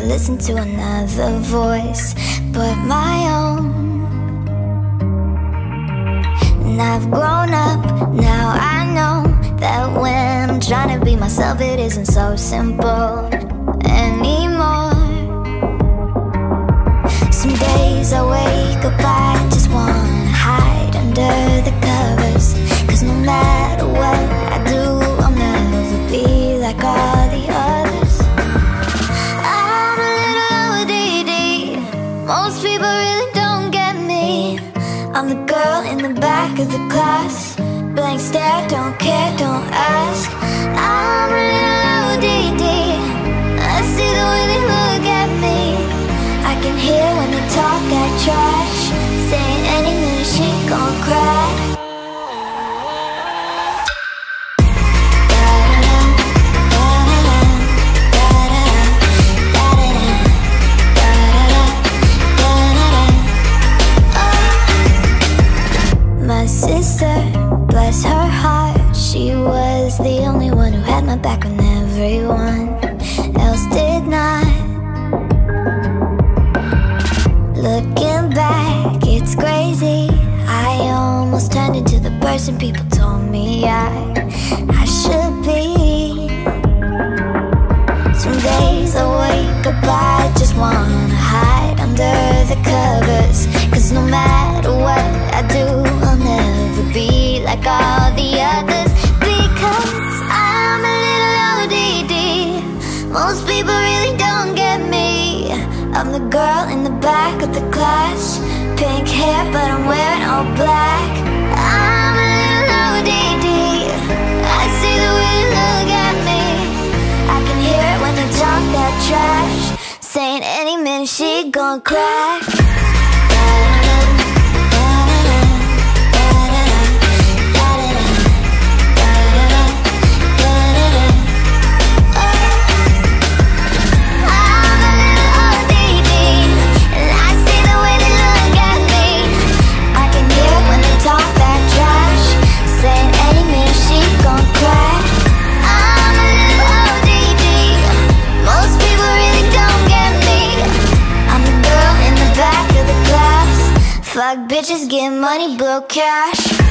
listen to another voice but my own. And I've grown up, now I know that when I'm trying to be myself, it isn't so simple anymore. Some days I wake up, I just wanna hide under the covers, 'cause no matter what I do, I'll never be like all the others. I'm a little O.D.D. Most people really don't get me. I'm the girl in the back of the class, blank stare, don't care, don't ask. I'm a little O.D.D. I see the way they look at me. I can hear when they talk that trash, saying any minute she gon' crack. My sister, bless her heart, she was the only one who had my back when everyone else did not. Looking back, it's crazy. I almost turned into the person people told me I should be. Some days I wake up, I just wanna hide under the covers, 'cause no matter what I do, I'll never be like all the others. Because I'm a little O.D.D. Most people really don't get me. I'm the girl in the back of the class, pink hair but I'm wearing all black. I'm a little O.D.D. I see the way they look at me. I can hear it when they talk that trash, saying any minute she gon' crack. Fuck bitches, get money, blow cash.